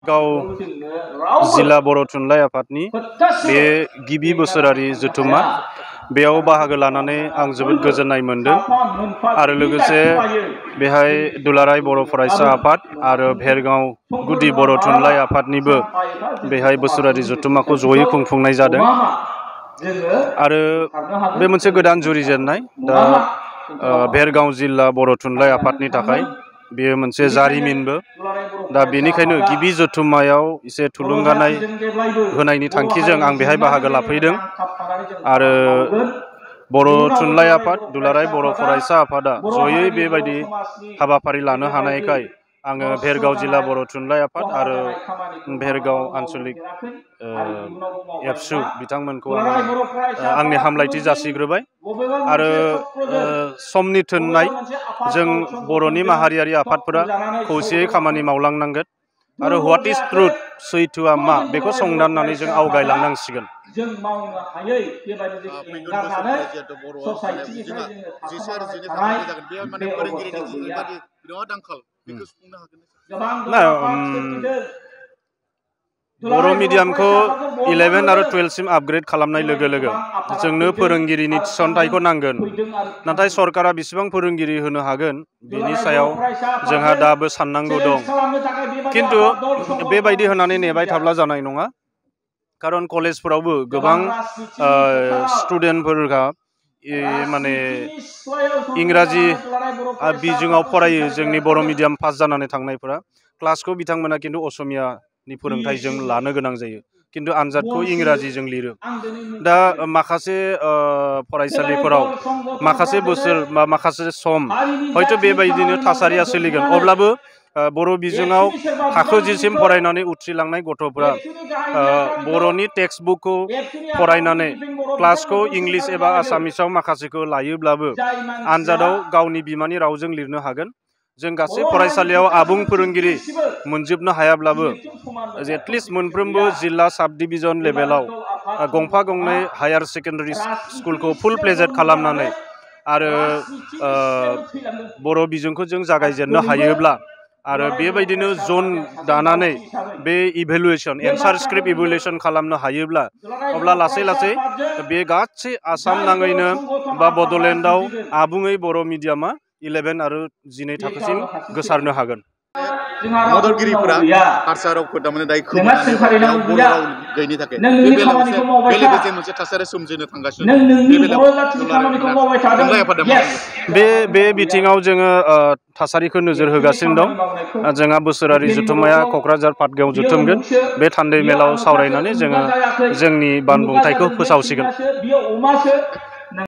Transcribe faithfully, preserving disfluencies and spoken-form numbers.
गाव जिल्ला बर' थुनलाइ आफादनि बे गिबि बोसोरारि जथुम्मा बेयाव बाहागो लानानै आं जोबोद गोजोननाय मोनदों आरो लोगोसे बेहाय दुलाराय बर' फरायसा आफाद आरो भेरगाव गुदि बर' थुनलाइ आफादनिबो बेहाय बोसोरारि जथुम्माखौ जयै खुंफुंनाय जादों आरो बे मोनसे गोदान जुरिजेननाय दा भेरगाव जिल्ला बर' थुनलाइ आफादनि थाखाय बेयो मोनसे जारिमिनबो दा बेनिखायनो गिबि जथुम्मायाव एसे थुलुंगानाय होनायनि थांखिजों आं बेहाय बाहागो लाफैदों आरो बर' थुनलाइ आफाद दुलाराय बर' फरायसा आफादा जयै बेबायदि हाबाफारि लानो हानायखाय आङो भेरगाव जिल्ला बर' थुनलाइ आफाद आरो भेरगाव आन्चलिक एबसु बिथांमोनखौ आंनि हामलायथि जासिग्रोबाय आरो समनि थोननाय जों बर'नि माहारियारि आफादफोरा खौसेयै खामानि मावलांनांगोन आरो व्हाट इज ट्रुथ सैथोआ मा बेखौ संदाननानै जों आवगायलांनांसिगोन। बर' मिडियामखौ इलेभेन आरो टुवेल्भसिम आपग्रेड खालामनाय लोगो लोगो जोंनो फोरोंगिरिनि थिसनथाइखौ नांगोन नाथाय सरकारा बेसेबां फोरोंगिरि होनो हागोन बेनि सायाव जोंहा दाबो साननांगौ दं खिन्थु बेबायदि होनानै नेबाय थाब्ला जानाय नङा खारन कलेजफोरावबो गोबां स्टुडेन्टफोरहा माने इंराजि बिजोङाव फरायो जोंनि बर' मिडियाम पास जानानै थांनायफोरा क्लासखौ बिथांमोना खिन्थु असमियानि फोरोंथाइजों लानो गोनां जायो खिन्थु आनजादखौ इंराजिजों लिरो दा माखासे फरायसालिफोराव माखासे बोसोर बा माखासे सम हयथ' बेबायदिनो थासारिया सोलिगोन अब्लाबो बर' बिजोङाव थाखो जिसिम फरायनानै उथ्रिलांनाय गथ'फोरा बर'नि टेक्सटबुकखौ फरायनानै क्लासखौ इंलिस एबा आसामिसाव माखासेखौ लायोब्लाबो आनजादाव गावनि बिमानि रावजों लिरनो हागोन। जों गासै फरायसालियाव आबुं फोरोंगिरि मोनजोबनो हायाब्लाबो एटलिस्ट मोनफ्रोमबो जिल्ला साब डिभिजन लेभेलाव गंफा गंनै हायार सेकेन्डारि स्कुलखौ फुल प्लेजेड खालामनानै आरो बर' बिजोंखौ जों जागायजेननो हायोब्ला आरो बेबायदिनो जन दानानै बे इभेलुएसन एन्सार स्क्रिप्ट इभेलुएसन खालामनो हायोब्ला अब्ला लासै लासै बे गासै आसाम नाङैनो बा बड'लेण्डआव आबुङै बर' मिडियामा इलेभेन आरो जिनै थाखोसिम गोसारनो हागोन। मददगिरिफोरा हारसा रावखौ दामाने दायो खोमानानै बेयाव बर' राव गैयिनि थाखाय बे बेलायाव मोनसे बेले बेजे मोनसे थासारि सोमजिनो थांगासिनो बे बेलायाव बे बे बिथिङाव जोङो थासारिखौ नोजोर होगासिनो दं। जोंहा बोसोरारि जथुम्माया क'क्राझार पाटगायाव जथुमगोन बे थान्दै मेलाव सावरायनानै जोङो जोंनि बानबुंथाइखौ फोसावसिगोन।